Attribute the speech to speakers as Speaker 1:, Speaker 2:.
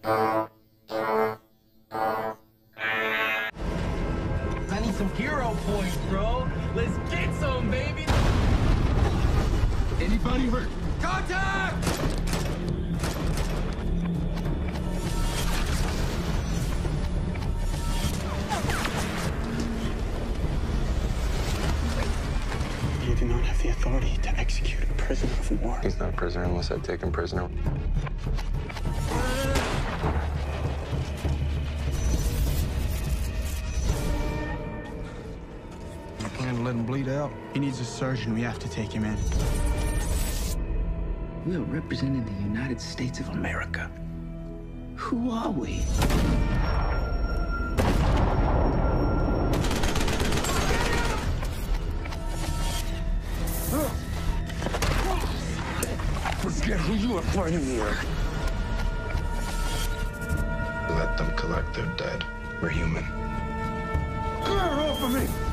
Speaker 1: I need some hero points, bro. Let's get some, baby.
Speaker 2: Anybody hurt?
Speaker 1: Contact!
Speaker 3: You do not have the authority to execute a prisoner of war.
Speaker 4: He's not a prisoner unless I take him prisoner.
Speaker 3: You plan to let him bleed out? He needs a surgeon. We have to take him in. We are representing the United States of America. Who are we? Forget who you are fighting here.
Speaker 4: Let them collect their dead. We're human.
Speaker 3: Get off of me!